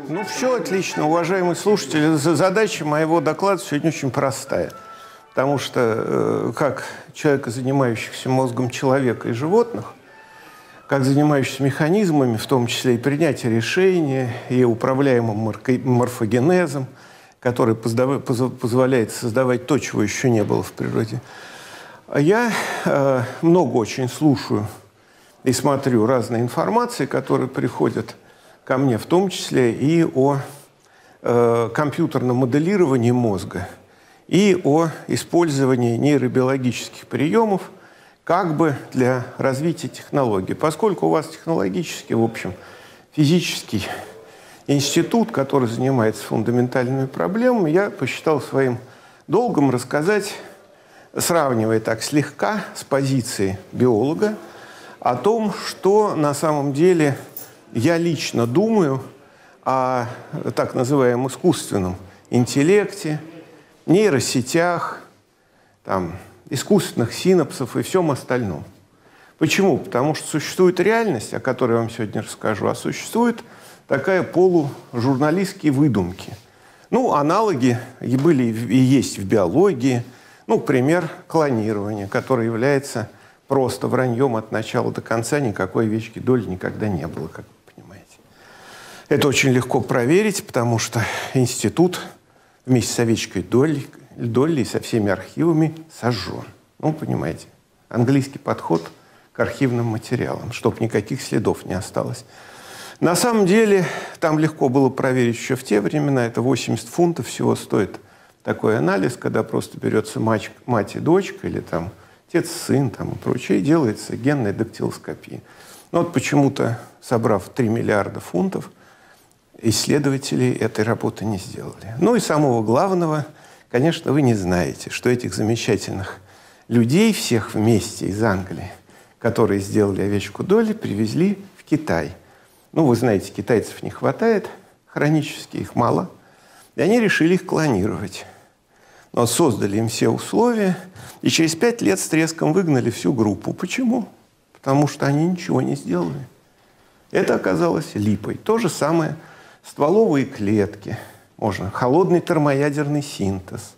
Ну, все отлично, уважаемые слушатели. Задача моего доклада сегодня очень простая. Потому что, как человека, занимающихся мозгом человека и животных, как занимающихся механизмами, в том числе и принятия решения, и управляемым морфогенезом, который позволяет создавать то, чего еще не было в природе, я много очень слушаю и смотрю разные информации, которые приходят ко мне, в том числе и о компьютерном моделировании мозга и о использовании нейробиологических приемов как бы для развития технологий. Поскольку у вас технологический, в общем, физический институт, который занимается фундаментальными проблемами, я посчитал своим долгом рассказать, сравнивая так слегка с позиции биолога, о том, что на самом деле я лично думаю о так называемом искусственном интеллекте, нейросетях, искусственных синапсах и всем остальном. Почему? Потому что существует реальность, о которой я вам сегодня расскажу, а существует такая полужурналистские выдумки. Ну, аналоги и были и есть в биологии. Ну, пример клонирования, которое является просто враньем от начала до конца, никакой овечки доли никогда не было, как вы понимаете. Это очень легко проверить, потому что институт вместе с овечкой Долли и со всеми архивами сожжен. Ну, понимаете, английский подход к архивным материалам, чтобы никаких следов не осталось. На самом деле, там легко было проверить еще в те времена, это 80 фунтов всего стоит такой анализ, когда просто берется мать и дочка, или там отец, сын там, и прочее, и делается генная дактилоскопия. Но вот почему-то, собрав 3 миллиарда фунтов, исследователи этой работы не сделали. Ну и самого главного, конечно, вы не знаете, что этих замечательных людей всех вместе из Англии, которые сделали овечку Долли, привезли в Китай. Ну, вы знаете, китайцев не хватает хронически, их мало. И они решили их клонировать. Но создали им все условия, и через 5 лет с треском выгнали всю группу. Почему? Потому что они ничего не сделали. Это оказалось липой. То же самое стволовые клетки. Можно холодный термоядерный синтез.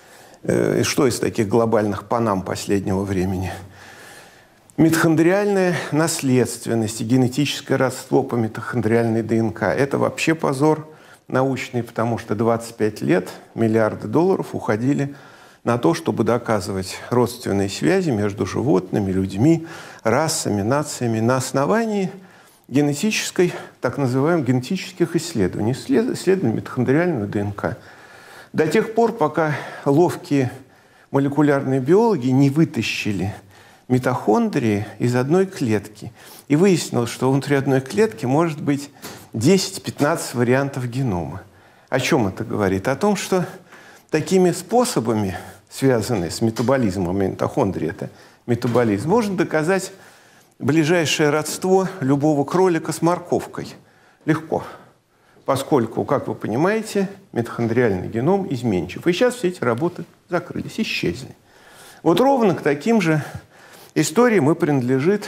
И что из таких глобальных панам последнего времени? Митохондриальная наследственность и генетическое родство по митохондриальной ДНК. Это вообще позор научный, потому что 25 лет миллиарды долларов уходили на то, чтобы доказывать родственные связи между животными, людьми, расами, нациями на основании генетической, так называемых генетических исследований, исследований митохондриальной ДНК. До тех пор, пока ловкие молекулярные биологи не вытащили митохондрии из одной клетки. И выяснилось, что внутри одной клетки может быть 10-15 вариантов генома. О чем это говорит? О том, что такими способами, связанные с метаболизмом митохондрии, это метаболизм, можно доказать ближайшее родство любого кролика с морковкой. Легко. Поскольку, как вы понимаете, митохондриальный геном изменчив. И сейчас все эти работы закрылись, исчезли. Вот ровно к таким же историям принадлежат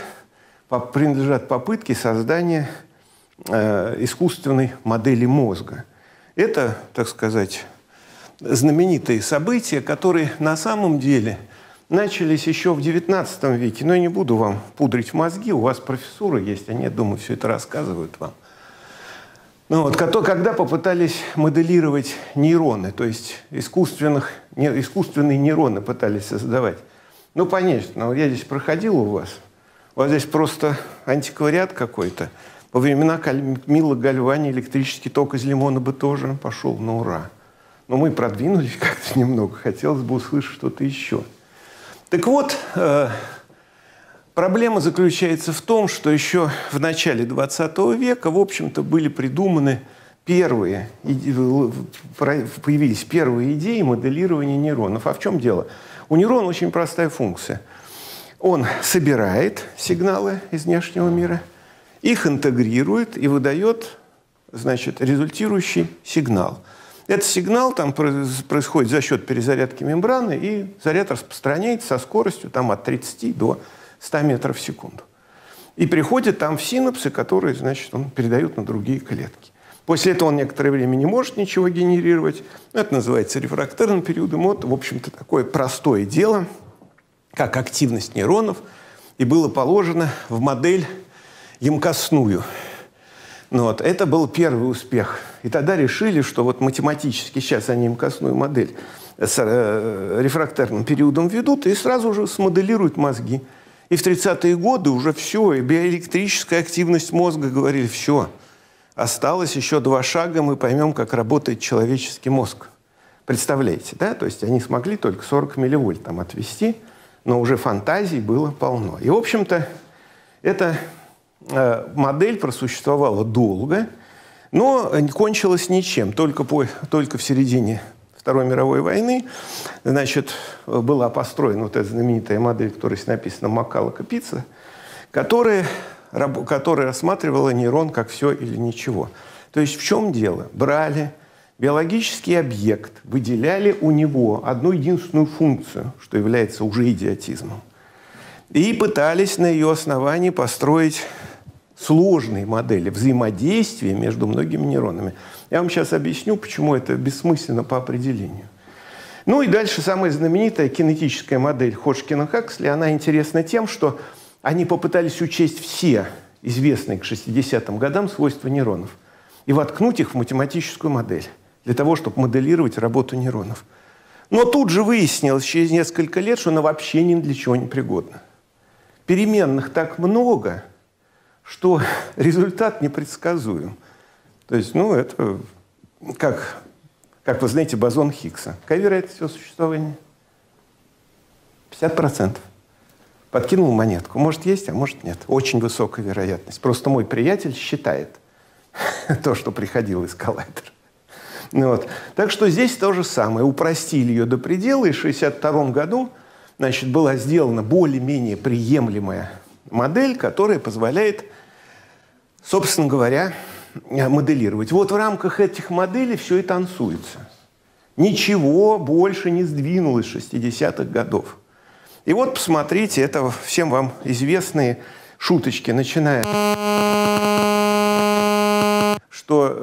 попытки создания искусственной модели мозга. Это, так сказать, знаменитые события, которые на самом деле начались еще в XIX веке. Но я не буду вам пудрить мозги, у вас профессура есть, они, я думаю, все это рассказывают вам. Ну, вот, когда попытались моделировать нейроны, то есть искусственные нейроны пытались создавать. Ну, понятно, я здесь проходил у вас здесь просто антиквариат какой-то. Во времена Камилла Гальвани электрический ток из лимона бы тоже пошел на ура. Но мы продвинулись как-то немного, хотелось бы услышать что-то еще. Так вот, проблема заключается в том, что еще в начале 20 века, в общем-то, были придуманы появились первые идеи моделирования нейронов. А в чем дело? У нейрона очень простая функция. Он собирает сигналы из внешнего мира, их интегрирует и выдает, значит, результирующий сигнал. Этот сигнал там происходит за счет перезарядки мембраны, и заряд распространяется со скоростью там, от 30 до 100 метров в секунду. И приходит там в синапсы, которые, значит, он передает на другие клетки. После этого он некоторое время не может ничего генерировать. Это называется рефрактерным периодом. Вот, в общем-то, такое простое дело, как активность нейронов, и было положено в модель емкостную. Ну, вот, это был первый успех. И тогда решили, что вот математически сейчас они емкостную модель с рефрактерным периодом ведут и сразу же смоделируют мозги. И в 30-е годы уже все, и биоэлектрическая активность мозга, говорили, все. Осталось еще 2 шага, мы поймем, как работает человеческий мозг. Представляете, да? То есть они смогли только 40 милливольт там отвести, но уже фантазий было полно. И, в общем-то, эта модель просуществовала долго, но кончилась ничем. Только в середине Второй мировой войны, значит, была построена вот эта знаменитая модель, которая написана Маккаллок-Пицца, которая рассматривала нейрон как все или ничего. То есть в чем дело? Брали биологический объект, выделяли у него одну единственную функцию, что является уже идиотизмом, и пытались на ее основании построить сложные модели взаимодействия между многими нейронами. Я вам сейчас объясню, почему это бессмысленно по определению. Ну и дальше самая знаменитая кинетическая модель Ходжкина-Хаксли, она интересна тем, что они попытались учесть все известные к 60-м годам свойства нейронов и воткнуть их в математическую модель для того, чтобы моделировать работу нейронов. Но тут же выяснилось через несколько лет, что она вообще ни для чего не пригодна. Переменных так много, что результат непредсказуем. То есть, ну, это как вы знаете, бозон Хиггса. Какая вероятность его существования? 50%. Подкинул монетку. Может, есть, а может, нет. Очень высокая вероятность. Просто мой приятель считает то, что приходил из коллайдера. Ну, вот. Так что здесь то же самое. Упростили ее до предела, и в 1962 году, значит, была сделана более-менее приемлемая модель, которая позволяет, собственно говоря, моделировать. Вот в рамках этих моделей все и танцуется. Ничего больше не сдвинулось с 60-х годов. И вот посмотрите, это всем вам известные шуточки, начиная, что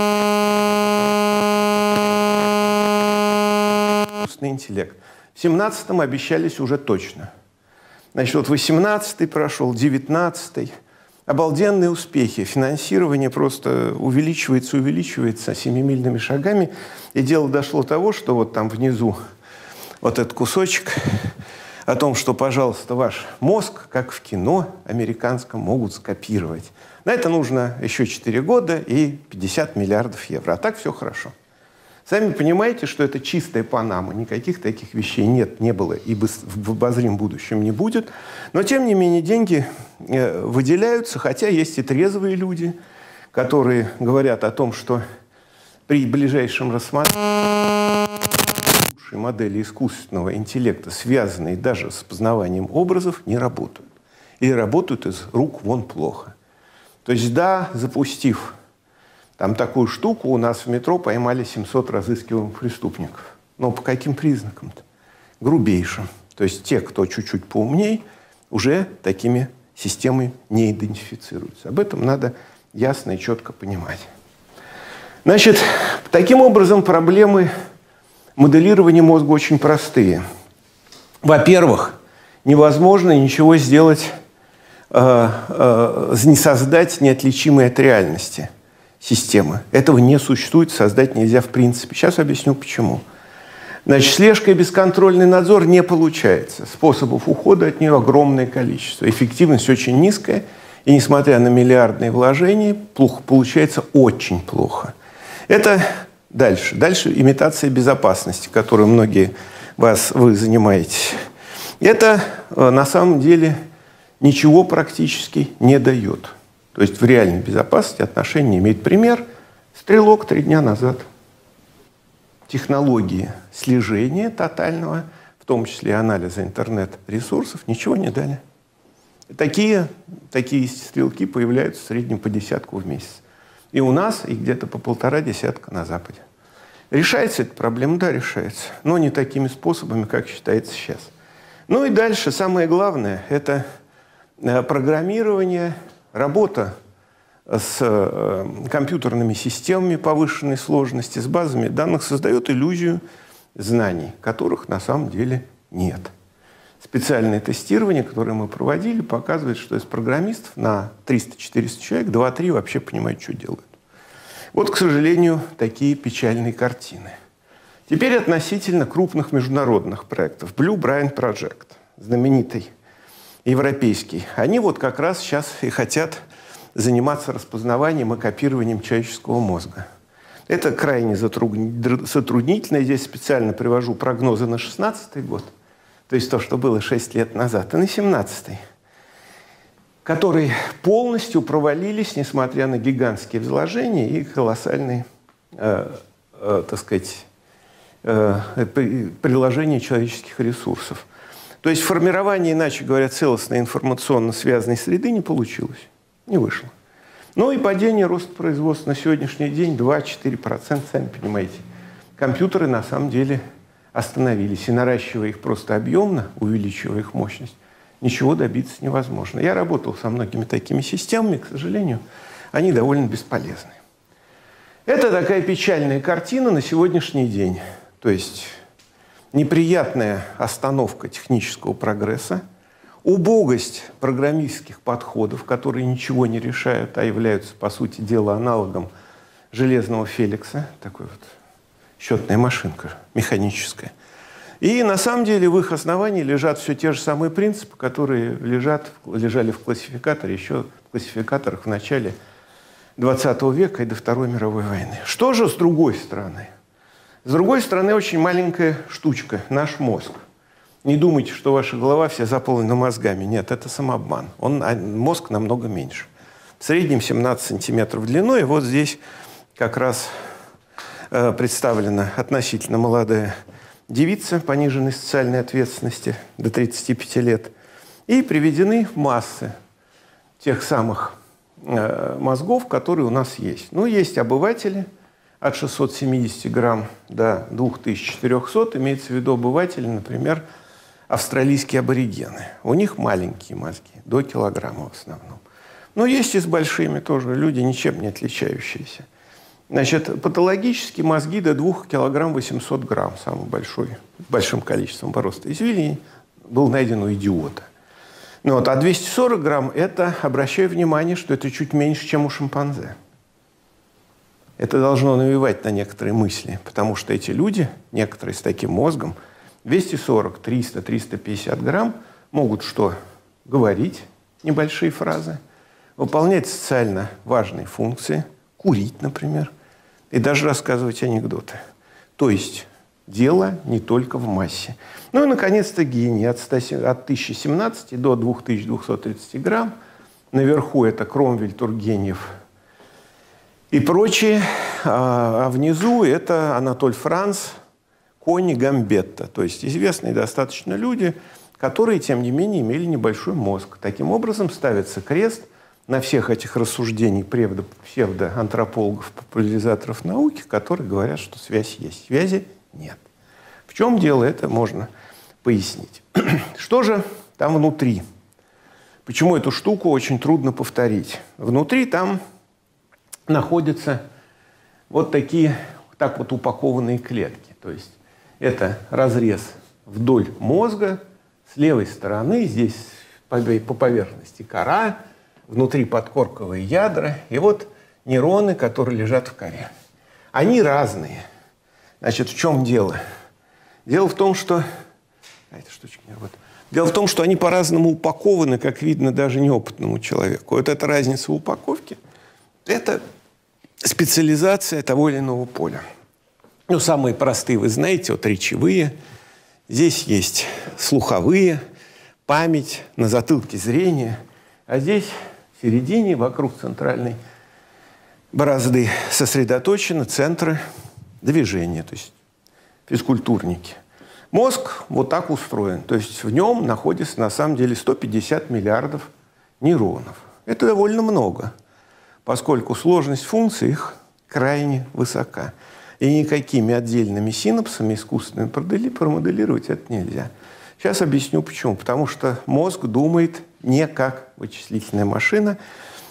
искусственный интеллект. В 17-м обещались уже точно. Значит, вот 18-й прошел, 19-й. Обалденные успехи. Финансирование просто увеличивается семимильными шагами. И дело дошло до того, что вот там внизу вот этот кусочек о том, что, пожалуйста, ваш мозг, как в кино американском, могут скопировать. На это нужно еще 4 года и 50 миллиардов евро. А так все хорошо. Сами понимаете, что это чистая Панама. Никаких таких вещей нет, не было и в обозримом будущем не будет. Но, тем не менее, деньги выделяются, хотя есть и трезвые люди, которые говорят о том, что при ближайшем рассмотрении лучшие модели искусственного интеллекта, связанные даже с познаванием образов, не работают. Или работают из рук вон плохо. То есть, да, запустив там такую штуку, у нас в метро поймали 700 разыскиваемых преступников. Но по каким признакам-то? Грубейшим. То есть те, кто чуть-чуть поумней, уже такими системами не идентифицируются. Об этом надо ясно и четко понимать. Значит, таким образом, проблемы моделирования мозга очень простые. Во-первых, невозможно ничего сделать, не создать неотличимые от реальности системы. Этого не существует, создать нельзя в принципе. Сейчас объясню, почему. Значит, слежка и бесконтрольный надзор не получается. Способов ухода от нее огромное количество. Эффективность очень низкая. И несмотря на миллиардные вложения, получается очень плохо. Это дальше. Дальше имитация безопасности, которую многие вы занимаетесь. Это на самом деле ничего практически не дает. То есть в реальной безопасности отношения не имеет. Пример. Стрелок 3 дня назад. Технологии слежения тотального, в том числе и анализа интернет-ресурсов, ничего не дали. Такие стрелки появляются в среднем по десятку в месяц. И у нас, и где-то по 1,5 десятка на Западе. Решается эта проблема? Да, решается. Но не такими способами, как считается сейчас. Ну и дальше, самое главное, это программирование, работа с компьютерными системами повышенной сложности, с базами данных, создает иллюзию знаний, которых на самом деле нет. Специальное тестирование, которое мы проводили, показывает, что из программистов на 300-400 человек 2-3 вообще понимают, что делают. Вот, к сожалению, такие печальные картины. Теперь относительно крупных международных проектов. Blue Brain Project, знаменитый европейский. Они вот как раз сейчас и хотят заниматься распознаванием и копированием человеческого мозга. Это крайне затруднительно. Здесь специально привожу прогнозы на 2016 год, то есть то, что было 6 лет назад, и на 2017, которые полностью провалились, несмотря на гигантские вложения и колоссальные, так сказать, приложение человеческих ресурсов. То есть формирование, иначе говоря, целостной информационно связанной среды не получилось, не вышло. Ну и падение роста производства на сегодняшний день 2-4%, сами понимаете. Компьютеры на самом деле остановились, и наращивая их просто объемно, увеличивая их мощность, ничего добиться невозможно. Я работал со многими такими системами, к сожалению, они довольно бесполезны. Это такая печальная картина на сегодняшний день. То есть неприятная остановка технического прогресса, убогость программистских подходов, которые ничего не решают, а являются, по сути дела, аналогом железного Феликса, такой вот счетная машинка механическая. И на самом деле в их основании лежат все те же самые принципы, которые лежали в классификаторе, еще в классификаторах в начале 20 века и до Второй мировой войны. Что же с другой стороны? С другой стороны, очень маленькая штучка – наш мозг. Не думайте, что ваша голова вся заполнена мозгами. Нет, это самообман. Мозг намного меньше. В среднем 17 сантиметров длиной. И вот здесь как раз представлена относительно молодая девица пониженной социальной ответственности до 35 лет. И приведены массы тех самых мозгов, которые у нас есть. Ну, есть обыватели от 670 грамм до 2400. Имеется в виду обыватели, например, австралийские аборигены. У них маленькие мозги, до килограмма в основном. Но есть и с большими тоже люди, ничем не отличающиеся. Значит, патологические мозги до 2 килограмм 800 грамм, самый большой, большим количеством пороста извилин, был найден у идиота. Ну, вот, а 240 грамм – это, обращаю внимание, что это чуть меньше, чем у шимпанзе. Это должно навевать на некоторые мысли, потому что эти люди, некоторые с таким мозгом, 240, 300, 350 грамм могут что? Говорить небольшие фразы, выполнять социально важные функции, курить, например, и даже рассказывать анекдоты. То есть дело не только в массе. Ну и, наконец-то, гений от 1017 до 2230 грамм. Наверху это Кромвель, Тургенев и прочие. А внизу это Анатоль Франц, Кони, Гамбетта. То есть известные достаточно люди, которые, тем не менее, имели небольшой мозг. Таким образом, ставится крест на всех этих рассуждений псевдоантропологов, популяризаторов науки, которые говорят, что связь есть. Связи нет. В чем дело, это можно пояснить. Что же там внутри? Почему эту штуку очень трудно повторить? Внутри там находятся вот такие, так вот упакованные клетки. То есть это разрез вдоль мозга, с левой стороны, здесь по поверхности кора, внутри подкорковые ядра, и вот нейроны, которые лежат в коре. Они разные. Значит, в чем дело? Дело в том, что... эта штучка не работает. Дело в том, что они по-разному упакованы, как видно даже неопытному человеку. Вот эта разница в упаковке – это специализация того или иного поля. Ну, самые простые, вы знаете, вот речевые. Здесь есть слуховые, память, на затылке зрение. А здесь в середине, вокруг центральной борозды, сосредоточены центры движения, то есть физкультурники. Мозг вот так устроен. То есть в нем находится на самом деле 150 миллиардов нейронов. Это довольно много, поскольку сложность функций их крайне высока. И никакими отдельными синапсами искусственными промоделировать это нельзя. Сейчас объясню почему. Потому что мозг думает не как вычислительная машина.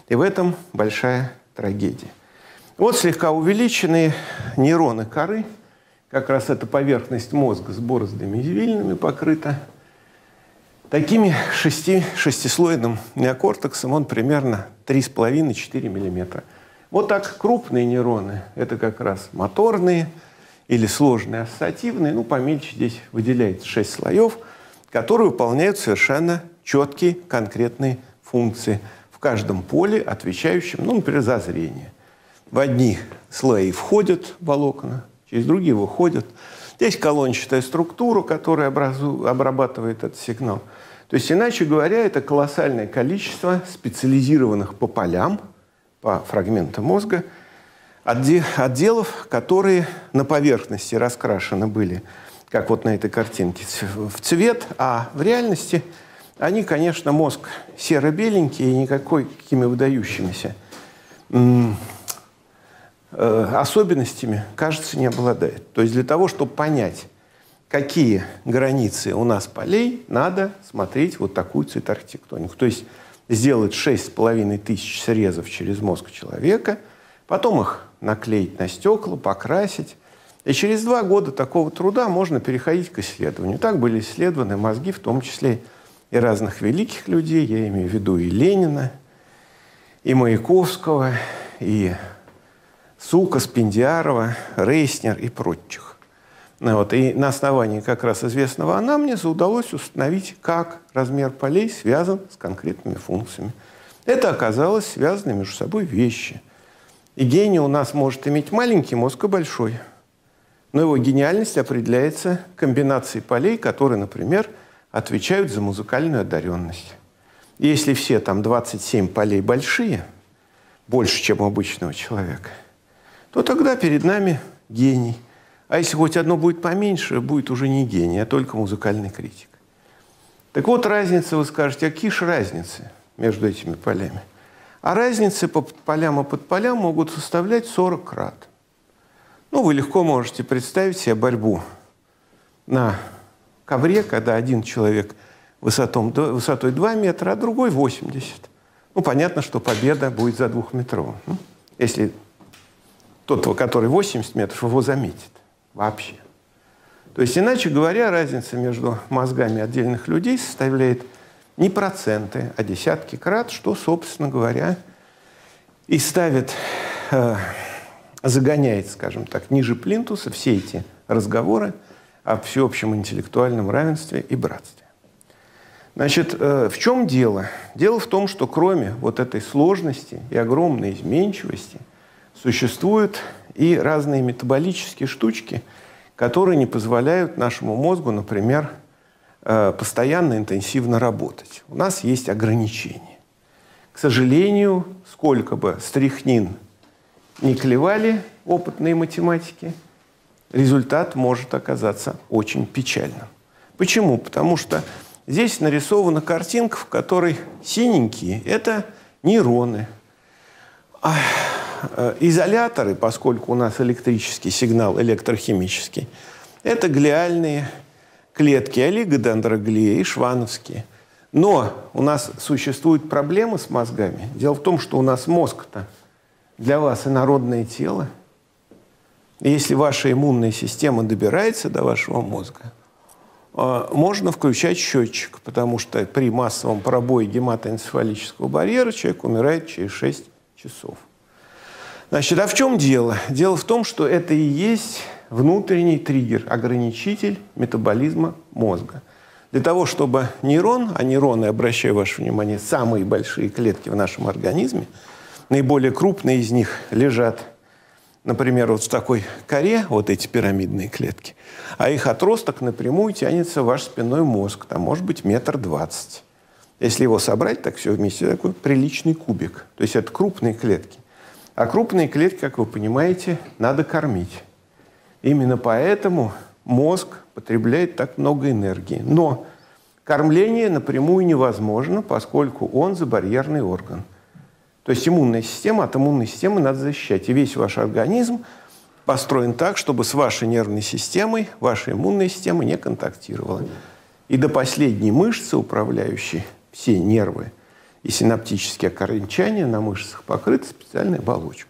И в этом большая трагедия. Вот слегка увеличенные нейроны коры, как раз эта поверхность мозга с бороздами извилинами покрыта. Такими шестислойным неокортексом он примерно 3,5-4 мм. Вот так крупные нейроны – это как раз моторные или сложные ассоциативные. Ну, помельче здесь выделяется 6 слоев, которые выполняют совершенно четкие конкретные функции в каждом поле, отвечающем, ну, например, за зрение. В одни слои входят волокна, через другие выходят. Здесь колончатая структура, которая обрабатывает этот сигнал. То есть, иначе говоря, это колоссальное количество специализированных по полям, по фрагментам мозга, отделов, которые на поверхности раскрашены были, как вот на этой картинке, в цвет, а в реальности они, конечно, мозг серо-беленький и никакими выдающимися особенностями, кажется, не обладает. То есть для того, чтобы понять, какие границы у нас полей, надо смотреть вот такую цветоархитектонику. То есть сделать 6500 срезов через мозг человека, потом их наклеить на стекла, покрасить. И через 2 года такого труда можно переходить к исследованию. Так были исследованы мозги, в том числе и разных великих людей. Я имею в виду и Ленина, и Маяковского, и Сука, Спендиарова, Рейснер и прочих. Вот. И на основании как раз известного анамнеза удалось установить, как размер полей связан с конкретными функциями. Это оказалось связаны между собой вещи. И гений у нас может иметь маленький мозг и большой. Но его гениальность определяется комбинацией полей, которые, например, отвечают за музыкальную одаренность. И если все там 27 полей большие, больше, чем у обычного человека, то тогда перед нами гений. А если хоть одно будет поменьше, будет уже не гений, а только музыкальный критик. Так вот, разница, вы скажете, а какие же разницы между этими полями? А разницы по полям и подполям могут составлять 40 крат. Ну, вы легко можете представить себе борьбу на ковре, когда один человек высотой 2 метра, а другой 80. Ну, понятно, что победа будет за 2-метровым. Если тот, который 80 метров, его заметит вообще. То есть, иначе говоря, разница между мозгами отдельных людей составляет не проценты, а десятки крат, что, собственно говоря, и загоняет, скажем так, ниже плинтуса все эти разговоры о всеобщем интеллектуальном равенстве и братстве. Значит, в чем дело? Дело в том, что кроме вот этой сложности и огромной изменчивости существуют и разные метаболические штучки, которые не позволяют нашему мозгу, например, постоянно интенсивно работать. У нас есть ограничения. К сожалению, сколько бы стрихнин не клевали опытные математики, результат может оказаться очень печальным. Почему? Потому что здесь нарисована картинка, в которой синенькие – это нейроны. Изоляторы, поскольку у нас электрический сигнал электрохимический, это глиальные клетки, олигодендроглии и швановские. Но у нас существуют проблемы с мозгами. Дело в том, что у нас мозг-то для вас инородное тело. И если ваша иммунная система добирается до вашего мозга, можно включать счетчик, потому что при массовом пробое гематоэнцефалического барьера человек умирает через 6 часов. Значит, а в чем дело? Дело в том, что это и есть внутренний триггер, ограничитель метаболизма мозга. Для того, чтобы нейрон, а нейроны, обращаю ваше внимание, самые большие клетки в нашем организме, наиболее крупные из них лежат, например, вот в такой коре, вот эти пирамидные клетки, а их отросток напрямую тянется в ваш спинной мозг, там может быть 1,20 метра. Если его собрать, так все вместе, такой приличный кубик. То есть это крупные клетки. А крупные клетки, как вы понимаете, надо кормить. Именно поэтому мозг потребляет так много энергии. Но кормление напрямую невозможно, поскольку он забарьерный орган. То есть иммунная система, от иммунной системы надо защищать. И весь ваш организм построен так, чтобы с вашей нервной системой ваша иммунная система не контактировала. И до последней мышцы, управляющей все нервы и синаптические окончания на мышцах покрыты специальной оболочкой.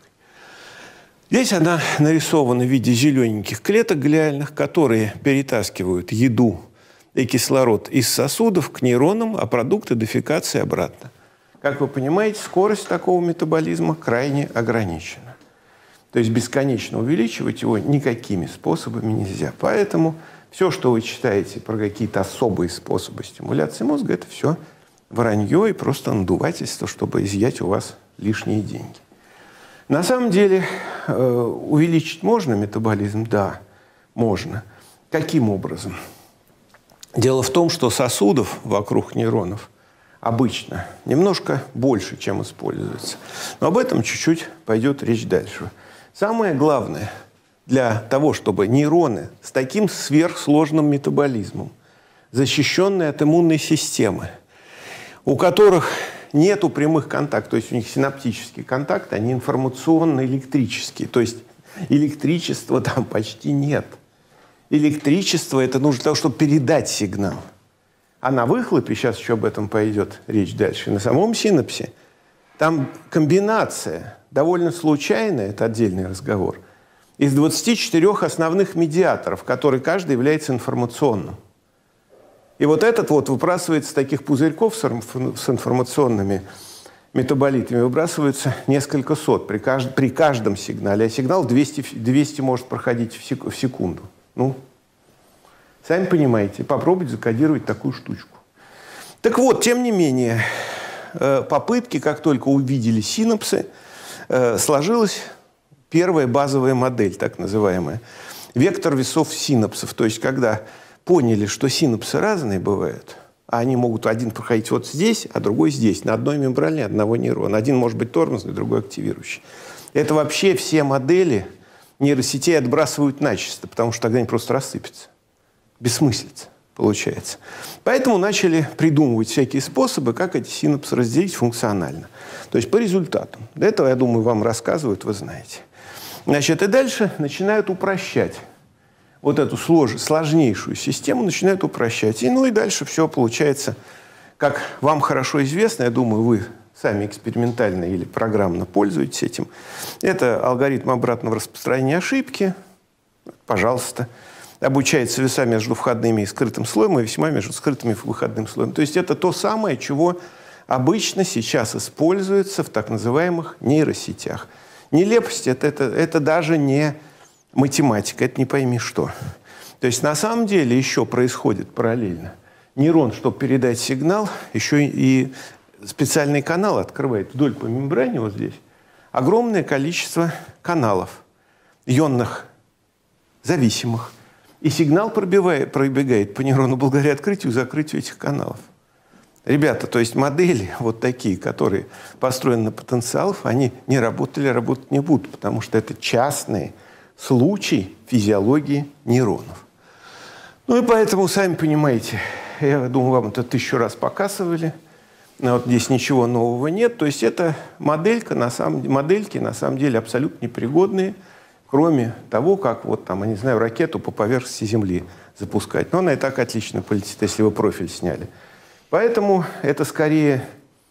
Здесь она нарисована в виде зелененьких клеток глиальных, которые перетаскивают еду и кислород из сосудов к нейронам, а продукты дефекации обратно. Как вы понимаете, скорость такого метаболизма крайне ограничена. То есть бесконечно увеличивать его никакими способами нельзя. Поэтому все, что вы читаете про какие-то особые способы стимуляции мозга, это все вранье и просто надувательство, чтобы изъять у вас лишние деньги. На самом деле увеличить можно метаболизм? Да, можно. Каким образом? Дело в том, что сосудов вокруг нейронов обычно немножко больше, чем используется. Но об этом чуть-чуть пойдет речь дальше. Самое главное для того, чтобы нейроны с таким сверхсложным метаболизмом, защищенные от иммунной системы, у которых нету прямых контактов, то есть у них синаптические контакты, они информационно-электрические, то есть электричества там почти нет. Электричество – это нужно для того, чтобы передать сигнал. А на выхлопе, сейчас еще об этом пойдет речь дальше, на самом синапсе, там комбинация, довольно случайная, это отдельный разговор, из 24 основных медиаторов, которые каждый является информационным. И вот этот вот выбрасывается из таких пузырьков с информационными метаболитами, выбрасывается несколько сот при каждом сигнале. А сигнал 200 может проходить в секунду. Ну, сами понимаете, попробуйте закодировать такую штучку. Так вот, тем не менее, попытки, как только увидели синапсы, сложилась первая базовая модель, так называемая. Вектор весов синапсов. То есть, когда поняли, что синапсы разные бывают, а они могут один проходить вот здесь, а другой здесь, на одной мембране одного нейрона. Один может быть тормозный, другой активирующий. Это вообще все модели нейросетей отбрасывают начисто, потому что тогда они просто рассыпятся. Бессмыслица получается. Поэтому начали придумывать всякие способы, как эти синапсы разделить функционально. То есть по результатам. До этого, я думаю, вам рассказывают, вы знаете. Значит, и дальше начинают упрощать. Вот эту сложнейшую систему начинают упрощать. И, ну и дальше все получается, как вам хорошо известно, я думаю, вы сами экспериментально или программно пользуетесь этим. Это алгоритм обратного распространения ошибки. Пожалуйста. Обучается веса между входными и скрытым слоем, и весьма между скрытым и выходным слоем. То есть это то самое, чего обычно сейчас используется в так называемых нейросетях. Нелепость – это даже не математика, это не пойми что. То есть на самом деле еще происходит параллельно. Нейрон, чтобы передать сигнал, еще и специальный канал открывает вдоль по мембране, вот здесь, огромное количество каналов, ионных, зависимых. И сигнал пробегает по нейрону благодаря открытию и закрытию этих каналов. Ребята, то есть модели вот такие, которые построены на потенциалах, они не работали, работать не будут, потому что это частные случай физиологии нейронов. Ну и поэтому, сами понимаете, я думаю, вам это 1000 раз показывали, но вот здесь ничего нового нет. То есть это модельки на самом деле абсолютно непригодные, кроме того, как вот там, я не знаю, ракету по поверхности Земли запускать. Но она и так отлично полетит, если вы профиль сняли. Поэтому это скорее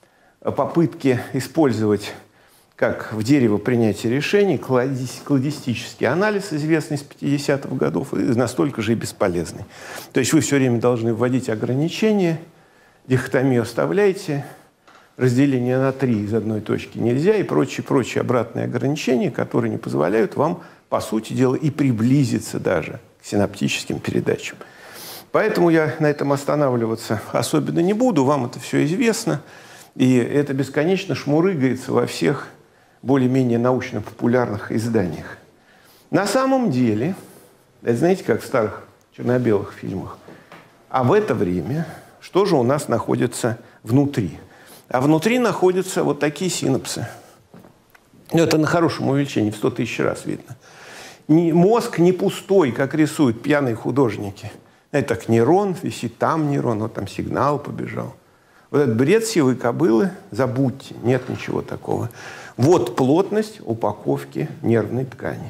попытки использовать как в дерево принятия решений, кладистический анализ, известный с 50-х годов, и настолько же и бесполезный. То есть вы все время должны вводить ограничения, дихотомию оставляйте, разделение на 3 из одной точки нельзя и прочие обратные ограничения, которые не позволяют вам, по сути дела, и приблизиться даже к синаптическим передачам. Поэтому я на этом останавливаться особенно не буду, вам это все известно, и это бесконечно шмурыгается во всех более-менее научно-популярных изданиях. На самом деле, это знаете, как в старых черно-белых фильмах, а в это время что же у нас находится внутри? А внутри находятся вот такие синапсы. Это на хорошем увеличении, в 100 000 раз видно. Мозг не пустой, как рисуют пьяные художники. Это так нейрон, висит там нейрон, вот там сигнал побежал. Вот этот бред сивой кобылы забудьте, нет ничего такого. Вот плотность упаковки нервной ткани.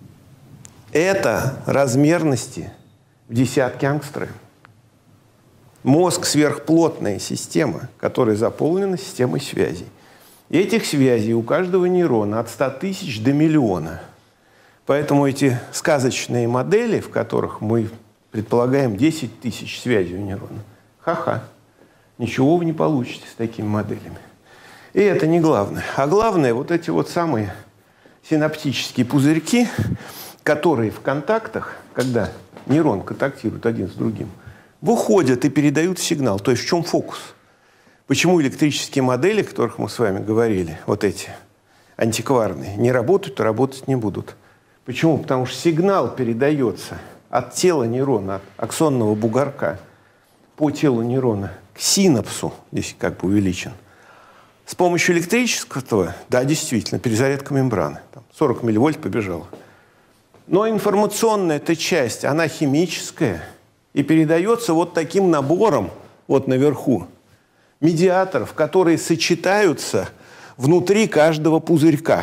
Это размерности в десятки ангстрем. Мозг – сверхплотная система, которая заполнена системой связей. И этих связей у каждого нейрона от 100 тысяч до миллиона. Поэтому эти сказочные модели, в которых мы предполагаем 10 тысяч связей у нейрона, ха-ха, ничего вы не получите с такими моделями. И это не главное. А главное, вот эти вот самые синаптические пузырьки, которые в контактах, когда нейрон контактирует один с другим, выходят и передают сигнал. То есть в чем фокус? Почему электрические модели, о которых мы с вами говорили, вот эти антикварные, не работают и работать не будут? Почему? Потому что сигнал передается от тела нейрона, от аксонного бугорка по телу нейрона к синапсу, здесь как бы увеличен. С помощью электрического, да, действительно, перезарядка мембраны. Там 40 милливольт побежала. Но информационная эта часть, она химическая и передается вот таким набором, вот наверху, медиаторов, которые сочетаются внутри каждого пузырька.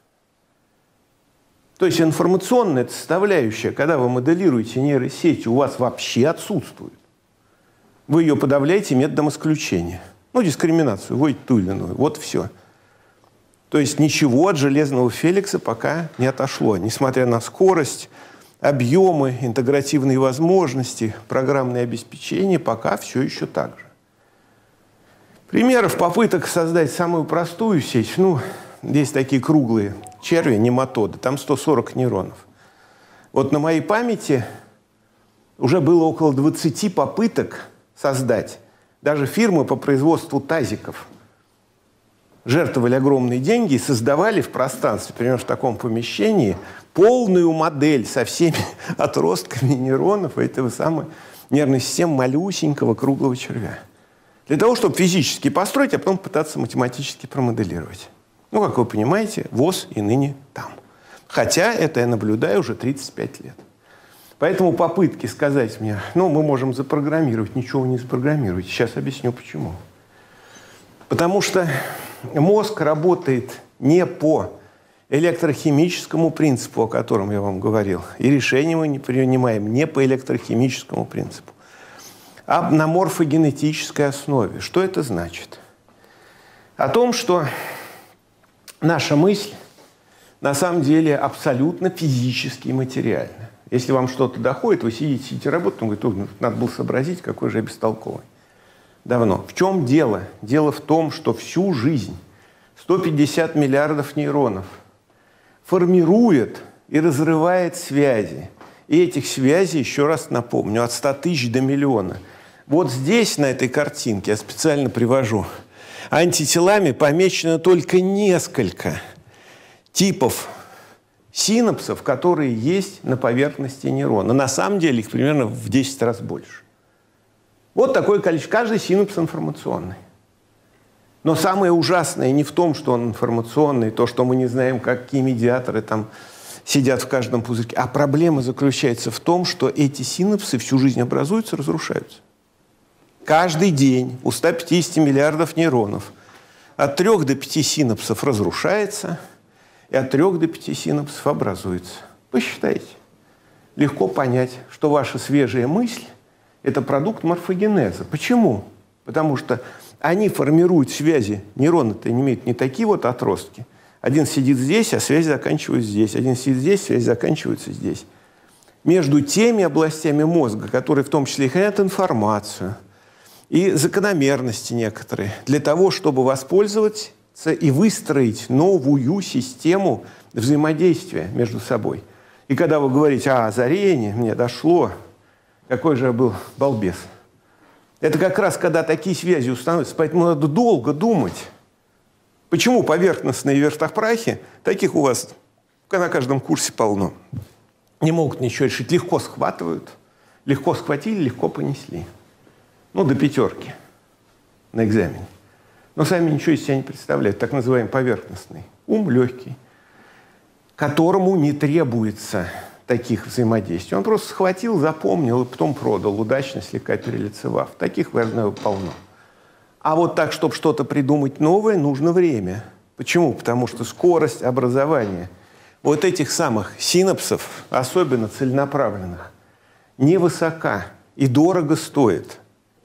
То есть информационная составляющая, когда вы моделируете нейросети, у вас вообще отсутствует. Вы ее подавляете методом исключения. Ну, дискриминацию, вводите ту или иную. Вот все. То есть ничего от железного Феликса пока не отошло. Несмотря на скорость, объемы, интегративные возможности, программное обеспечение, пока все еще так же. Примеров попыток создать самую простую сеть, ну, есть такие круглые черви, нематоды, там 140 нейронов. Вот на моей памяти уже было около 20 попыток создать. Даже фирмы по производству тазиков жертвовали огромные деньги и создавали в пространстве, примерно в таком помещении, полную модель со всеми отростками нейронов этого самой нервной системы малюсенького круглого червя. Для того, чтобы физически построить, а потом пытаться математически промоделировать. Ну, как вы понимаете, ВОЗ и ныне там. Хотя это я наблюдаю уже 35 лет. Поэтому попытки сказать мне, ну, мы можем запрограммировать, ничего не запрограммируете. Сейчас объясню, почему. Потому что мозг работает не по электрохимическому принципу, о котором я вам говорил, и решения мы не принимаем не по электрохимическому принципу, а на морфогенетической основе. Что это значит? О том, что наша мысль на самом деле абсолютно физически и материальна. Если вам что-то доходит, вы сидите работаете, он говорит, надо было сообразить, какой же я бестолковый. Давно. В чем дело? Дело в том, что всю жизнь 150 миллиардов нейронов формирует и разрывает связи. И этих связей, еще раз напомню, от 100 тысяч до миллиона. Вот здесь, на этой картинке, я специально привожу, антителами помечено только несколько типов синапсов, которые есть на поверхности нейрона. На самом деле их примерно в 10 раз больше. Вот такое количество. Каждый синапс информационный. Но самое ужасное не в том, что он информационный, то, что мы не знаем, какие медиаторы там сидят в каждом пузырьке. А проблема заключается в том, что эти синапсы всю жизнь образуются, разрушаются. Каждый день у 150 миллиардов нейронов от 3 до 5 синапсов разрушается, и от 3 до 5 синапсов образуется. Посчитайте. Легко понять, что ваша свежая мысль – это продукт морфогенеза. Почему? Потому что они формируют связи. Нейроны-то имеют не такие вот отростки. Один сидит здесь, а связь заканчивается здесь. Один сидит здесь, связь заканчивается здесь. Между теми областями мозга, которые в том числе и хранят информацию, и закономерности некоторые, для того, чтобы воспользоваться и выстроить новую систему взаимодействия между собой. И когда вы говорите, озарение, мне дошло, какой же я был балбес. Это как раз, когда такие связи устанавливаются, поэтому надо долго думать. Почему поверхностные вертопрахи, таких у вас на каждом курсе полно, не могут ничего решить, легко схватывают, легко схватили, легко понесли. Ну, до 5 на экзамене. Но сами ничего из себя не представляют. Так называемый поверхностный ум, легкий, которому не требуется таких взаимодействий. Он просто схватил, запомнил и потом продал, удачно слегка перелицевав. Таких, я знаю, полно. А вот так, чтобы что-то придумать новое, нужно время. Почему? Потому что скорость образования вот этих самых синапсов, особенно целенаправленных, невысока и дорого стоит.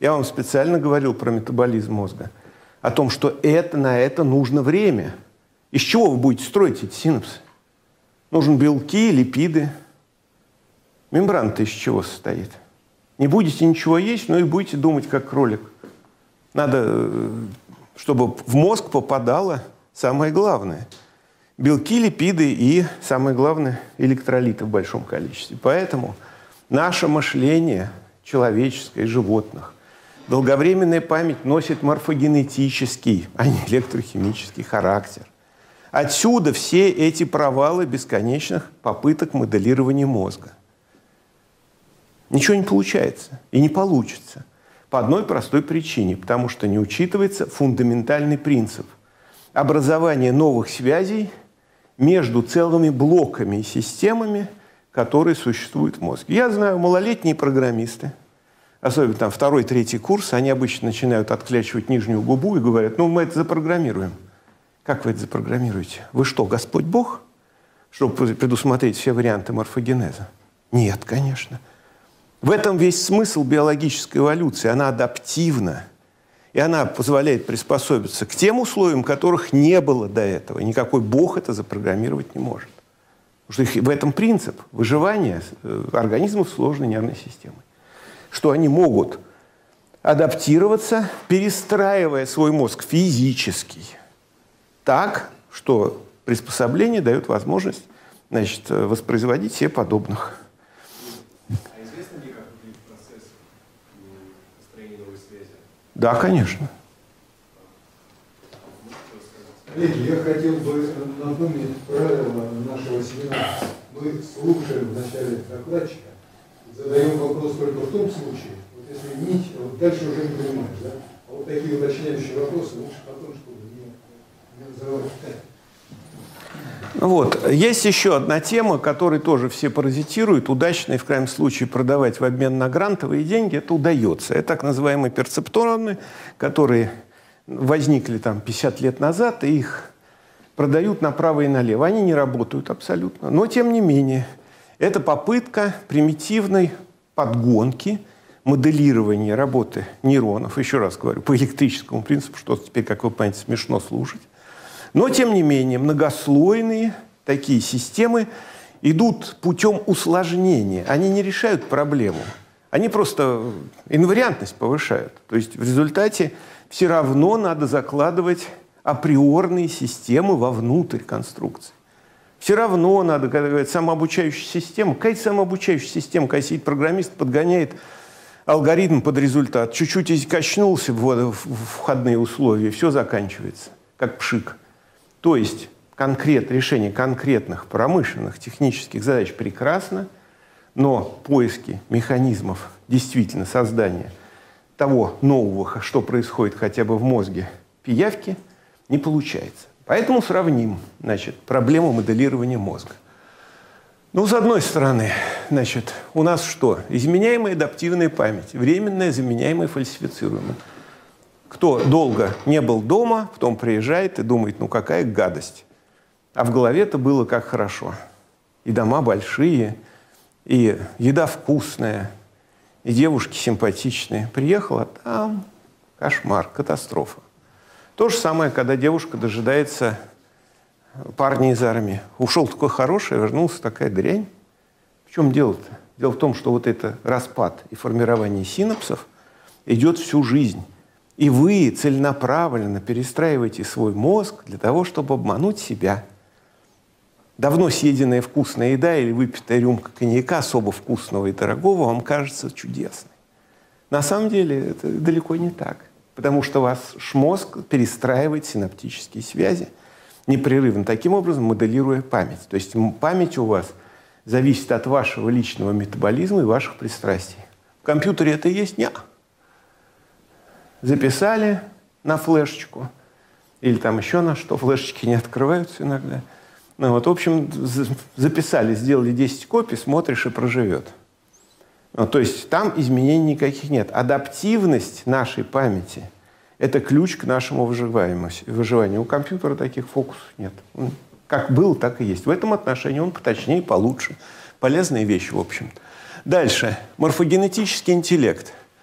Я вам специально говорил про метаболизм мозга. О том, что на это нужно время. Из чего вы будете строить эти синапсы? Нужны белки, липиды. Мембрана-то из чего состоит? Не будете ничего есть, но и будете думать, как кролик. Надо, чтобы в мозг попадало самое главное. Белки, липиды и, самое главное, электролиты в большом количестве. Поэтому наше мышление человеческое, животных, долговременная память носит морфогенетический, а не электрохимический характер. Отсюда все эти провалы бесконечных попыток моделирования мозга. Ничего не получается и не получится. По одной простой причине, потому что не учитывается фундаментальный принцип образования новых связей между целыми блоками и системами, которые существуют в мозге. Я знаю, малолетние программисты, особенно там 2-3 курс, они обычно начинают отклячивать нижнюю губу и говорят: ну, мы это запрограммируем. Как вы это запрограммируете? Вы что, Господь Бог, чтобы предусмотреть все варианты морфогенеза? Нет, конечно. В этом весь смысл биологической эволюции. Она адаптивна. И она позволяет приспособиться к тем условиям, которых не было до этого. И никакой Бог это запрограммировать не может. Потому что в этом принцип выживания организмов с сложной нервной системой. Что они могут адаптироваться, перестраивая свой мозг физически так, что приспособление дает возможность, значит, воспроизводить себе подобных. Да, конечно. Коллеги, я хотел бы напомнить правила нашего семинара. Мы слушаем вначале докладчика, задаем вопрос только в том случае, вот если нить, вот дальше уже не понимаешь, да? А вот такие уточняющие вопросы лучше потом, чтобы не задавать. Вот. Есть еще одна тема, которой тоже все паразитируют. Удачно и в крайнем случае продавать в обмен на грантовые деньги, это удается. Это так называемые перцептроны, которые возникли там 50 лет назад, и их продают направо и налево. Они не работают абсолютно. Но, тем не менее, это попытка примитивной подгонки, моделирования работы нейронов, еще раз говорю, по электрическому принципу, что теперь, как вы понимаете, смешно слушать. Но, тем не менее, многослойные такие системы идут путем усложнения. Они не решают проблему. Они просто инвариантность повышают. То есть в результате все равно надо закладывать априорные системы вовнутрь конструкции. Все равно надо, когда говорят самообучающая система, какая самообучающая система, когда сидит программист, подгоняет алгоритм под результат. Чуть-чуть качнулся в входные условия, все заканчивается, как пшик. То есть решение конкретных промышленных технических задач прекрасно, но поиски механизмов действительно создания того нового, что происходит хотя бы в мозге пиявки, не получается. Поэтому сравним, значит, проблему моделирования мозга. Ну, с одной стороны, значит, у нас что? Изменяемая адаптивная память, временная, заменяемая, фальсифицируемая. Кто долго не был дома, потом приезжает и думает: ну какая гадость. А в голове-то было как хорошо. И дома большие, и еда вкусная, и девушки симпатичные. Приехала, там кошмар, катастрофа. То же самое, когда девушка дожидается парня из армии. Ушел такой хороший, вернулся такая дрянь. В чем дело-то? Дело в том, что вот это распад и формирование синапсов идет всю жизнь. И вы целенаправленно перестраиваете свой мозг для того, чтобы обмануть себя. Давно съеденная вкусная еда или выпитая рюмка коньяка особо вкусного и дорогого вам кажется чудесной. На самом деле это далеко не так. Потому что ваш мозг перестраивает синаптические связи непрерывно, таким образом моделируя память. То есть память у вас зависит от вашего личного метаболизма и ваших пристрастий. В компьютере это есть? Нет. Записали на флешечку или там еще на что. Флешечки не открываются иногда. Ну, вот, в общем, записали, сделали 10 копий, смотришь и проживет. Ну, то есть там изменений никаких нет. Адаптивность нашей памяти – это ключ к нашему выживанию. У компьютера таких фокусов нет. Он как был, так и есть. В этом отношении он поточнее, получше. Полезные вещи, в общем. Дальше. Морфогенетический интеллект.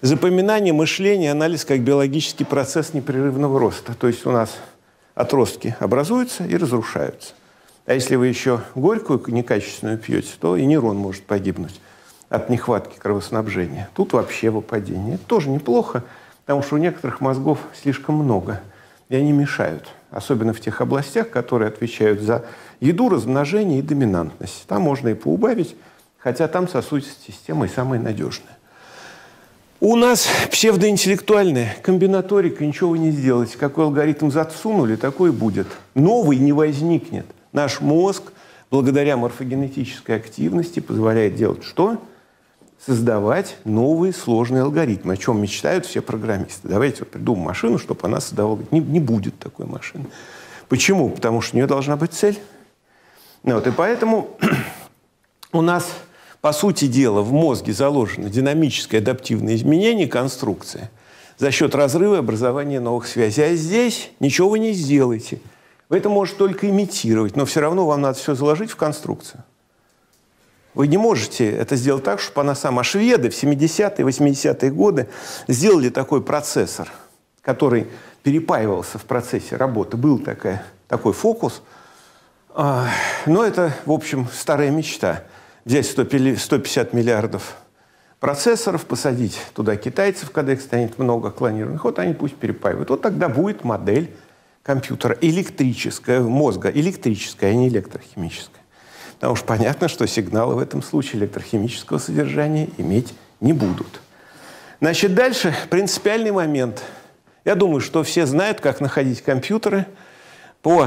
Запоминание, мышление, анализ как биологический процесс непрерывного роста. То есть у нас отростки образуются и разрушаются. А если вы еще горькую, некачественную пьете, то и нейрон может погибнуть от нехватки кровоснабжения. Тут вообще выпадение. Это тоже неплохо, потому что у некоторых мозгов слишком много, и они мешают. Особенно в тех областях, которые отвечают за еду, размножение и доминантность. Там можно и поубавить, хотя там сосудистая система и самая надежная. У нас псевдоинтеллектуальная комбинаторика, ничего вы не сделаете. Какой алгоритм засунули, такой и будет. Новый не возникнет. Наш мозг, благодаря морфогенетической активности, позволяет делать что? Создавать новые сложные алгоритмы, о чем мечтают все программисты. Давайте вот придумаем машину, чтобы она создавала. Не будет такой машины. Почему? Потому что у нее должна быть цель. Вот, и поэтому у нас, по сути дела, в мозге заложено динамическое адаптивное изменение конструкции за счет разрыва и образования новых связей. А здесь ничего вы не сделаете. Вы это можете только имитировать, но все равно вам надо все заложить в конструкцию. Вы не можете это сделать так, чтобы она сама. Шведы в 70-е, 80-е годы сделали такой процессор, который перепаивался в процессе работы. Был такой фокус. Но это, в общем, старая мечта. Взять 150 миллиардов процессоров, посадить туда китайцев, когда их станет много клонированных. Вот они пусть перепаивают. Вот тогда будет модель компьютера электрическая, мозга электрическая, а не электрохимическая. Потому что понятно, что сигналы в этом случае электрохимического содержания иметь не будут. Значит, дальше принципиальный момент. Я думаю, что все знают, как находить компьютеры по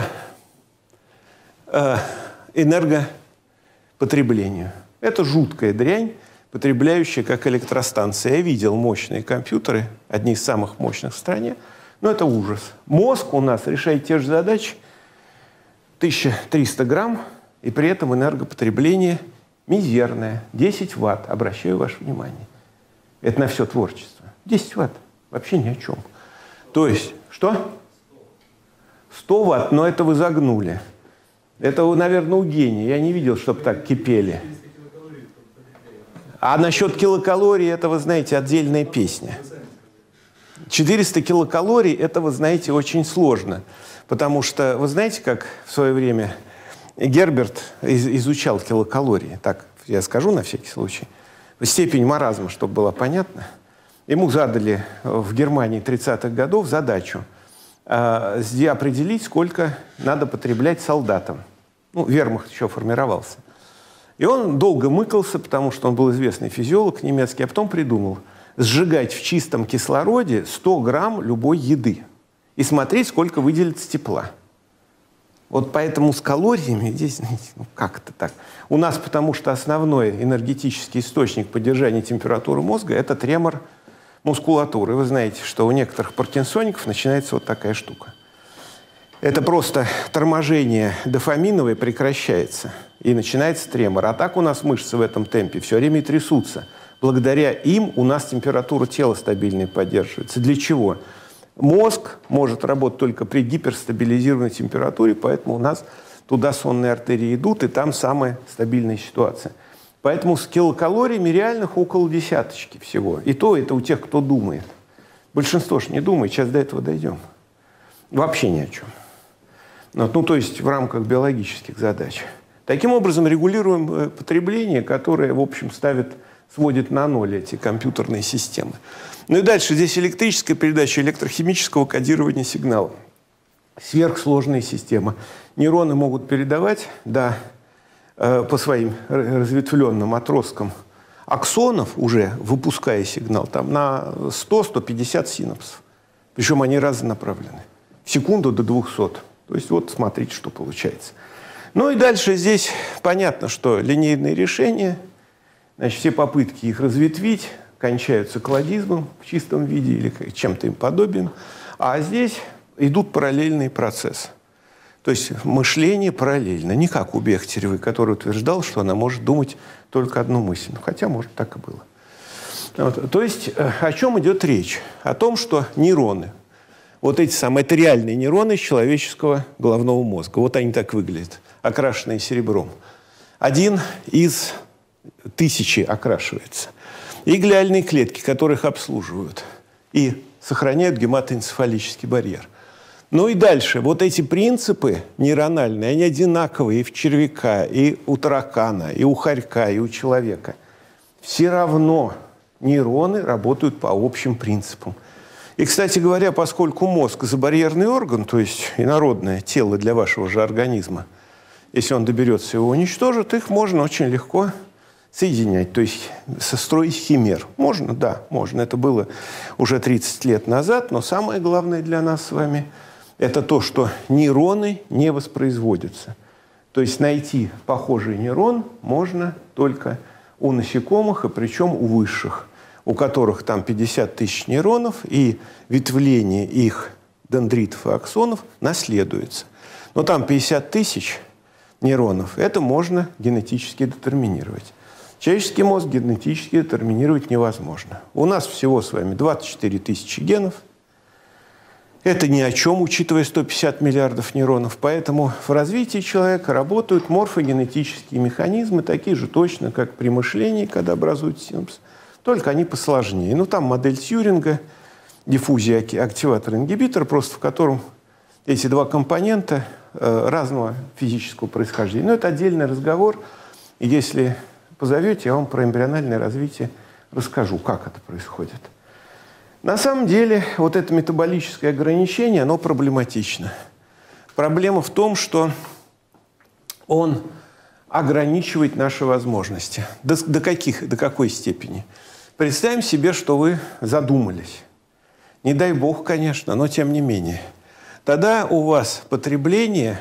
энергопотреблению. Это жуткая дрянь, потребляющая как электростанция. Я видел мощные компьютеры, одни из самых мощных в стране, но это ужас. Мозг у нас решает те же задачи, 1300 грамм, и при этом энергопотребление мизерное, 10 ватт, обращаю ваше внимание. Это на все творчество. 10 ватт, вообще ни о чем. То есть, что? 100 ватт, но это вы загнули. Это, наверное, у гения. Я не видел, чтобы так кипели. А насчет килокалорий, это, вы знаете, отдельная песня. 400 килокалорий, это, вы знаете, очень сложно. Потому что, вы знаете, как в свое время Герберт изучал килокалории? Так, я скажу на всякий случай. Степень маразма, чтобы было понятно. Ему задали в Германии 30-х годов задачу определить, сколько надо потреблять солдатам. Ну, вермахт еще формировался. И он долго мыкался, потому что он был известный физиолог немецкий, а потом придумал сжигать в чистом кислороде 100 грамм любой еды и смотреть, сколько выделится тепла. Вот поэтому с калориями здесь, ну, как это так? У нас потому что основной энергетический источник поддержания температуры мозга – это тремор мускулатуры. Вы знаете, что у некоторых паркинсоников начинается вот такая штука. Это просто торможение дофаминовое прекращается, и начинается тремор. А так у нас мышцы в этом темпе все время трясутся. Благодаря им у нас температура тела стабильной поддерживается. Для чего? Мозг может работать только при гиперстабилизированной температуре, поэтому у нас туда сонные артерии идут, и там самая стабильная ситуация. Поэтому с килокалориями реальных около десяточки всего. И то это у тех, кто думает. Большинство же не думает, сейчас до этого дойдем. Вообще ни о чем. Ну, то есть в рамках биологических задач. Таким образом регулируем потребление, которое, в общем, сводит на ноль эти компьютерные системы. Ну и дальше здесь электрическая передача электрохимического кодирования сигнала. Сверхсложная система. Нейроны могут передавать, да, по своим разветвленным отросткам аксонов, уже выпуская сигнал, там на 100-150 синапсов. Причем они разнонаправлены. В секунду до 200. То есть вот смотрите, что получается. Ну и дальше здесь понятно, что линейные решения, значит, все попытки их разветвить кончаются кладизмом в чистом виде или чем-то им подобием. А здесь идут параллельные процессы. То есть мышление параллельно. Не как у Бехтеревой, который утверждал, что она может думать только одну мысль. Хотя, может, так и было. Вот. То есть о чем идет речь? О том, что нейроны, вот эти самые, это реальные нейроны из человеческого головного мозга. Вот они так выглядят, окрашенные серебром. Один из 1000 окрашивается. и глиальные клетки, которые их обслуживают и сохраняют гематоэнцефалический барьер. Ну и дальше. Вот эти принципы нейрональные, они одинаковые и в червяка, и у таракана, и у хорька, и у человека. Все равно нейроны работают по общим принципам. И, кстати говоря, поскольку мозг – забарьерный орган, то есть инородное тело для вашего же организма, если он доберется его уничтожит, их можно очень легко соединять, то есть состроить химер. Можно? Да, можно. Это было уже 30 лет назад, но самое главное для нас с вами – это то, что нейроны не воспроизводятся. То есть найти похожий нейрон можно только у насекомых, и причем у высших, у которых там 50 тысяч нейронов, и ветвление их дендритов и аксонов наследуется. Но там 50 тысяч нейронов, это можно генетически детерминировать. Человеческий мозг генетически детерминировать невозможно. У нас всего с вами 24 тысячи генов. Это ни о чем, учитывая 150 миллиардов нейронов. Поэтому в развитии человека работают морфогенетические механизмы, такие же точно, как при мышлении, когда образуют синапс. Только они посложнее. Ну, там модель Тьюринга, диффузия, активатор-ингибитор, просто в котором эти два компонента разного физического происхождения. Но это отдельный разговор. И если позовете, я вам про эмбриональное развитие расскажу, как это происходит. На самом деле, вот это метаболическое ограничение, оно проблематично. Проблема в том, что он ограничивает наши возможности. До какой степени? Представим себе, что вы задумались. Не дай бог, конечно, но тем не менее. Тогда у вас потребление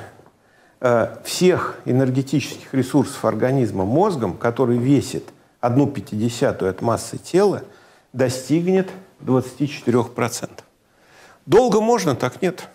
всех энергетических ресурсов организма мозгом, который весит 1/50 от массы тела, достигнет 24%. Долго можно, так нет.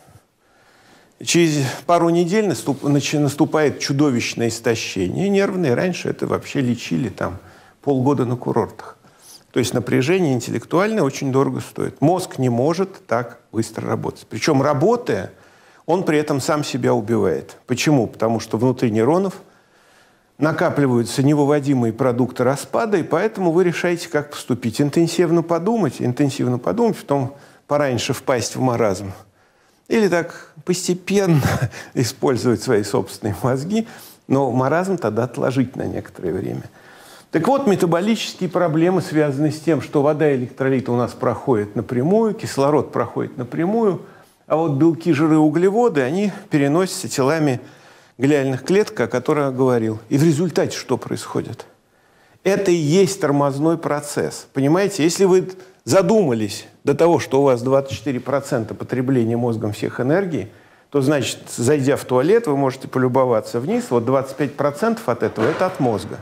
Через пару недель наступает чудовищное истощение нервное. Раньше это вообще лечили там полгода на курортах. То есть напряжение интеллектуальное очень дорого стоит. Мозг не может так быстро работать. Причем, работая, он при этом сам себя убивает. Почему? Потому что внутри нейронов накапливаются невыводимые продукты распада, и поэтому вы решаете, как поступить. Интенсивно подумать, потом пораньше впасть в маразм. Или так постепенно использовать свои собственные мозги, но маразм тогда отложить на некоторое время. Так вот, метаболические проблемы связаны с тем, что вода и электролиты у нас проходят напрямую, кислород проходит напрямую, а вот белки, жиры, углеводы, они переносятся телами глиальных клеток, о которых я говорил. И в результате что происходит? Это и есть тормозной процесс. Понимаете, если вы задумались до того, что у вас 24% потребления мозгом всех энергий, то, значит, зайдя в туалет, вы можете полюбоваться вниз, вот 25% от этого – это от мозга.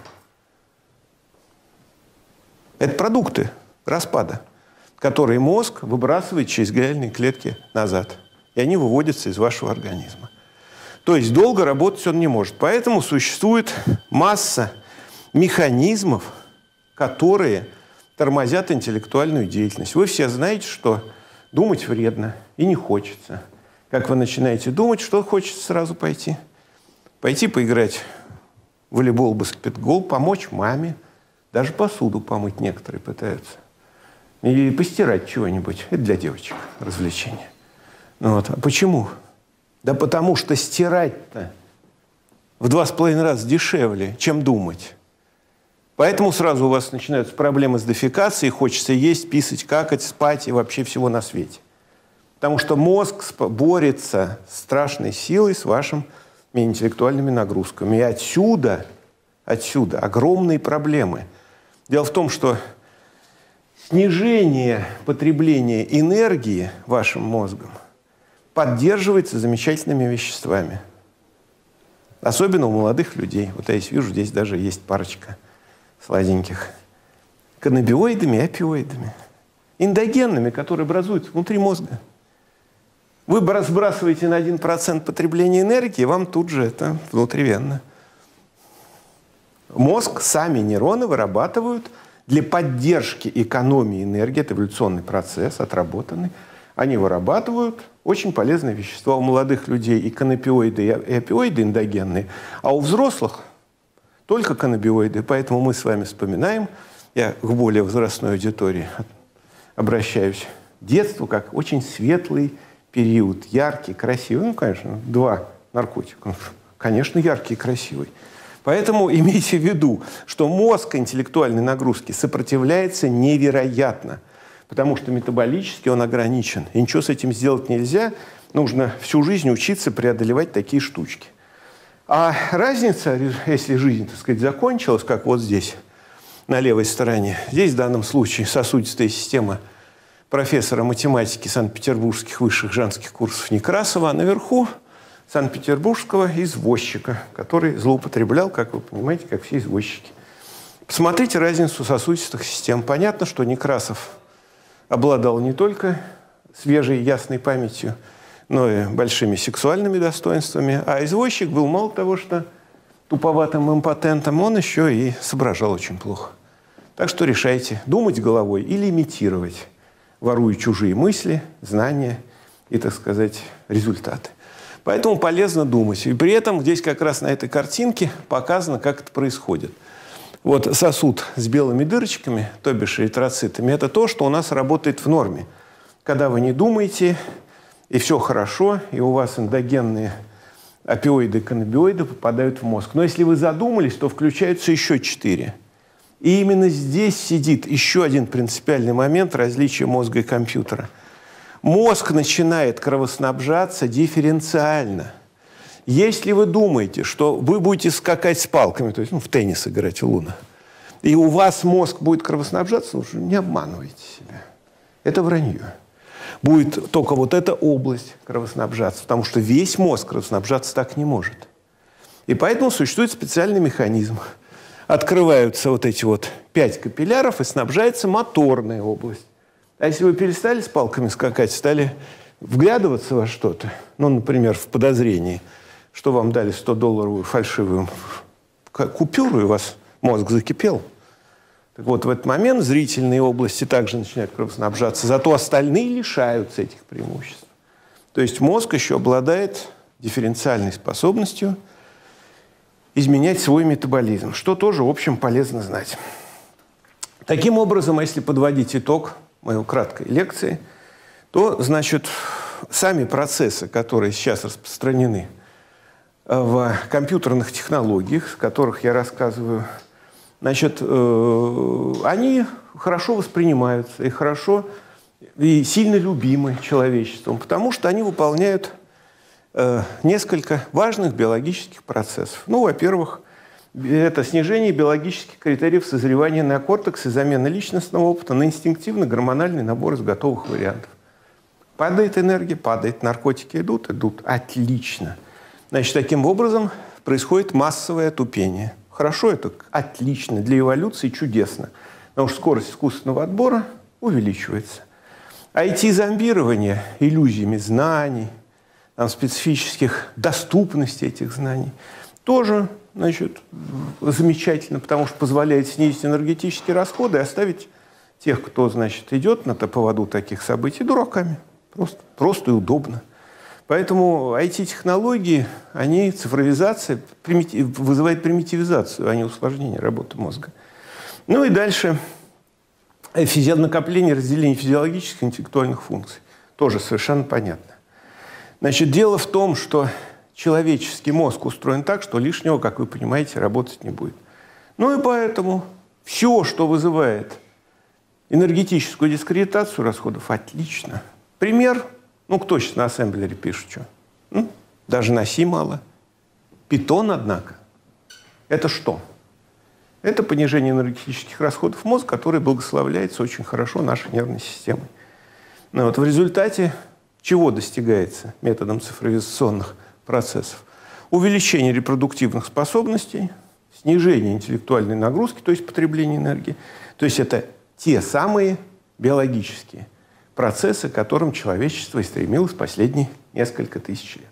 Это продукты распада, которые мозг выбрасывает через глиальные клетки назад. И они выводятся из вашего организма. То есть долго работать он не может. Поэтому существует масса механизмов, которые тормозят интеллектуальную деятельность. Вы все знаете, что думать вредно и не хочется. Как вы начинаете думать, что хочется сразу пойти? Пойти поиграть в волейбол, баскетбол, помочь маме. Даже посуду помыть некоторые пытаются. И постирать чего-нибудь. Это для девочек развлечение. Вот. А почему? Да потому что стирать-то в 2,5 раза дешевле, чем думать. Поэтому сразу у вас начинаются проблемы с дефекацией, хочется есть, писать, какать, спать и вообще всего на свете. Потому что мозг борется с страшной силой с вашими интеллектуальными нагрузками. И отсюда огромные проблемы. Дело в том, что снижение потребления энергии вашим мозгом поддерживается замечательными веществами. Особенно у молодых людей. Вот я вижу, здесь даже есть парочка сладеньких. Каннабиоидами и опиоидами. Эндогенными, которые образуются внутри мозга. Вы сбрасываете на 1% потребления энергии, вам тут же это внутривенно. Мозг, сами нейроны вырабатывают для поддержки экономии энергии, это эволюционный процесс, отработанный, они вырабатывают очень полезные вещества. У молодых людей и каннабиоиды, и опиоиды эндогенные, а у взрослых только каннабиоиды. Поэтому мы с вами вспоминаем я к более возрастной аудитории обращаюсь, детство как очень светлый период, яркий, красивый. Ну, конечно, 2 наркотика. Конечно, яркий и красивый. Поэтому имейте в виду, что мозг интеллектуальной нагрузки сопротивляется невероятно, потому что метаболически он ограничен. И ничего с этим сделать нельзя. Нужно всю жизнь учиться преодолевать такие штучки. А разница, если жизнь, так сказать, закончилась, как вот здесь, на левой стороне, здесь в данном случае сосудистая система профессора математики Санкт-Петербургских высших женских курсов Некрасова, а наверху санкт-петербургского извозчика, который злоупотреблял, как вы понимаете, как все извозчики. Посмотрите разницу сосудистых систем. Понятно, что Некрасов обладал не только свежей ясной памятью, но и большими сексуальными достоинствами, а извозчик был мало того, что туповатым импотентом, он еще и соображал очень плохо. Так что решайте, думать головой или имитировать, воруя чужие мысли, знания и, так сказать, результаты. Поэтому полезно думать. И при этом здесь как раз на этой картинке показано, как это происходит. Вот сосуд с белыми дырочками, то бишь эритроцитами, это то, что у нас работает в норме. Когда вы не думаете, и все хорошо, и у вас эндогенные опиоиды и каннабиоиды попадают в мозг. Но если вы задумались, то включаются еще 4. И именно здесь сидит еще один принципиальный момент различия мозга и компьютера. Мозг начинает кровоснабжаться дифференциально. Если вы думаете, что вы будете скакать с палками, то есть в теннис играть у луна, и у вас мозг будет кровоснабжаться, уже не обманывайте себя. Это вранье. Будет только вот эта область кровоснабжаться, потому что весь мозг кровоснабжаться так не может. И поэтому существует специальный механизм. Открываются вот эти вот 5 капилляров, и снабжается моторная область. А если вы перестали с палками скакать, стали вглядываться во что-то, ну, например, в подозрении, что вам дали $100 фальшивую купюру, и у вас мозг закипел. Так вот, в этот момент зрительные области также начинают кровоснабжаться, зато остальные лишаются этих преимуществ. То есть мозг еще обладает дифференциальной способностью изменять свой метаболизм, что тоже, в общем, полезно знать. Таким образом, если подводить итог моей краткой лекции, то, значит, сами процессы, которые сейчас распространены в компьютерных технологиях, о которых я рассказываю, значит, они хорошо воспринимаются и хорошо и сильно любимы человечеством, потому что они выполняют несколько важных биологических процессов. Ну, во-первых, это снижение биологических критериев созревания неокортекса и замена личностного опыта на инстинктивно-гормональный набор из готовых вариантов. Падает энергия, падает, наркотики идут. Отлично. Значит, таким образом происходит массовое отупение. Хорошо это? Отлично. Для эволюции чудесно. Потому что скорость искусственного отбора увеличивается. IT-зомбирование иллюзиями знаний, специфических доступностей этих знаний тоже, значит, замечательно, потому что позволяет снизить энергетические расходы и оставить тех, кто, значит, идет на поводу таких событий, дураками. Просто и удобно. Поэтому IT-технологии, они, цифровизация вызывает примитивизацию, а не усложнение работы мозга. Ну и дальше накопление, разделение физиологических и интеллектуальных функций. Тоже совершенно понятно. Значит, дело в том, что человеческий мозг устроен так, что лишнего, как вы понимаете, работать не будет. Ну и поэтому все, что вызывает энергетическую дискредитацию расходов, отлично. Пример, ну кто сейчас на ассемблере пишет, что? Даже на C мало. Python, однако, это что? Это понижение энергетических расходов мозга, который благословляется очень хорошо нашей нервной системой. Но вот в результате чего достигается методом цифровизационных процессов? Увеличение репродуктивных способностей, снижение интеллектуальной нагрузки, то есть потребление энергии. То есть это те самые биологические процессы, к которым человечество и стремилось последние несколько тысяч лет.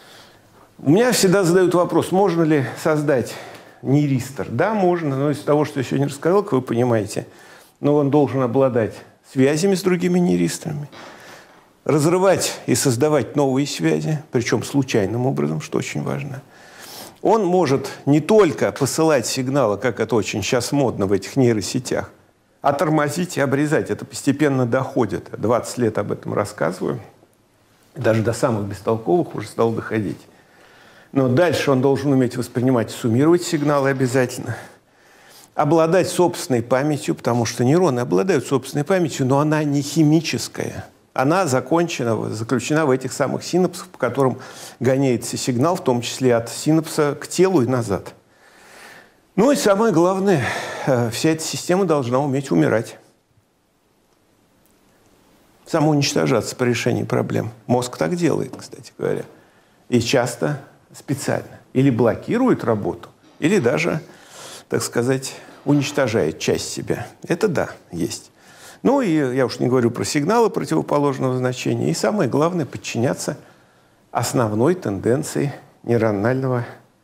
У меня всегда задают вопрос, можно ли создать нейристор? Да, можно, но из того, что я сегодня рассказал, как вы понимаете, но он должен обладать связями с другими нейристорами, разрывать и создавать новые связи, причем случайным образом, что очень важно. Он может не только посылать сигналы, как это очень сейчас модно в этих нейросетях, А тормозить и обрезать, это постепенно доходит. 20 лет об этом рассказываю. Даже до самых бестолковых уже стал доходить. Но дальше он должен уметь воспринимать и суммировать сигналы обязательно. Обладать собственной памятью, потому что нейроны обладают собственной памятью, но она не химическая. Она заключена в этих самых синапсах, по которым гоняется сигнал, в том числе от синапса к телу и назад. Ну и самое главное, вся эта система должна уметь умирать. Самоуничтожаться по решению проблем. Мозг так делает, кстати говоря. И часто специально. Или блокирует работу, или даже, так сказать, уничтожает часть себя. Это да, есть. Ну и я уж не говорю про сигналы противоположного значения. И самое главное – подчиняться основной тенденции нейронального,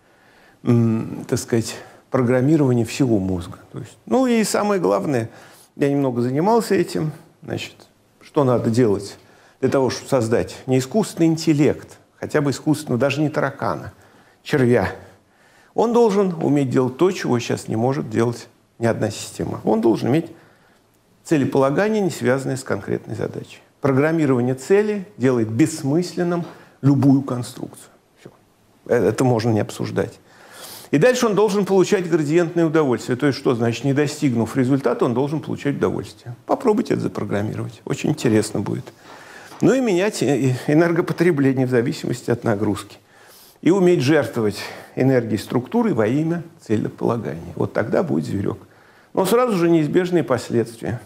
так сказать, программирования всего мозга. То есть, ну и самое главное, я немного занимался этим, значит, что надо делать для того, чтобы создать не искусственный интеллект, хотя бы искусственного, даже не таракана, червя. Он должен уметь делать то, чего сейчас не может делать ни одна система. Он должен иметь целеполагание, не связанное с конкретной задачей. Программирование цели делает бессмысленным любую конструкцию. Все. Это можно не обсуждать. И дальше он должен получать градиентное удовольствие. То есть что значит, не достигнув результата, он должен получать удовольствие. Попробуйте это запрограммировать. Очень интересно будет. Ну и менять энергопотребление в зависимости от нагрузки. И уметь жертвовать энергией структуры во имя целеполагания. Вот тогда будет зверек. Но сразу же неизбежные последствия.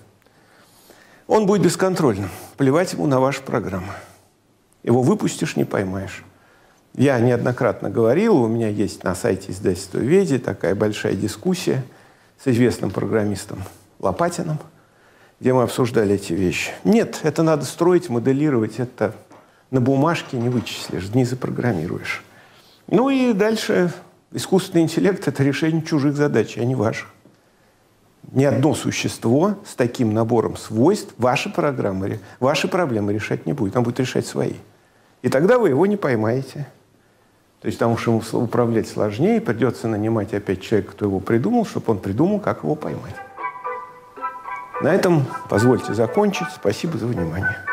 Он будет бесконтрольным. Плевать ему на вашу программу. Его выпустишь, не поймаешь. Я неоднократно говорил, у меня есть на сайте издательства «Веди» такая большая дискуссия с известным программистом Лопатиным, где мы обсуждали эти вещи. Нет, это надо строить, моделировать, это на бумажке не вычислишь, не запрограммируешь. Ну и дальше искусственный интеллект – это решение чужих задач, а не ваших. Ни одно существо с таким набором свойств ваши проблемы решать не будет, он будет решать свои. И тогда вы его не поймаете. То есть потому что ему управлять сложнее, придется нанимать опять человека, кто его придумал, чтобы он придумал, как его поймать. На этом позвольте закончить. Спасибо за внимание.